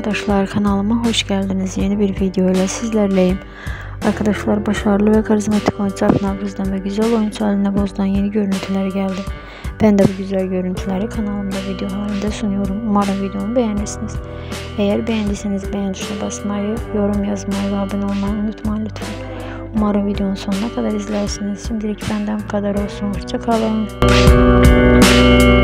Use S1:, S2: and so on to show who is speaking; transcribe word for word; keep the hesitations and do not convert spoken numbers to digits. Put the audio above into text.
S1: arkadaşlar, kanalıma hoş geldiniz. Yeni bir video ile sizlerleyim. Arkadaşlar, başarılı ve karizmatik oyuncu Alp Navruz'dan ve güzel oyuncu Alina Boz'dan yeni görüntüler geldi. Ben de bu güzel görüntüleri kanalımda video halinde sunuyorum. Umarım videomu beğenirsiniz. Eğer beğendiyseniz beğen tuşuna basmayı, yorum yazmayı ve abone olmayı unutmayın lütfen. Umarım videonun sonuna kadar izlersiniz. Şimdilik benden bu kadar olsun. Hoşça kalın.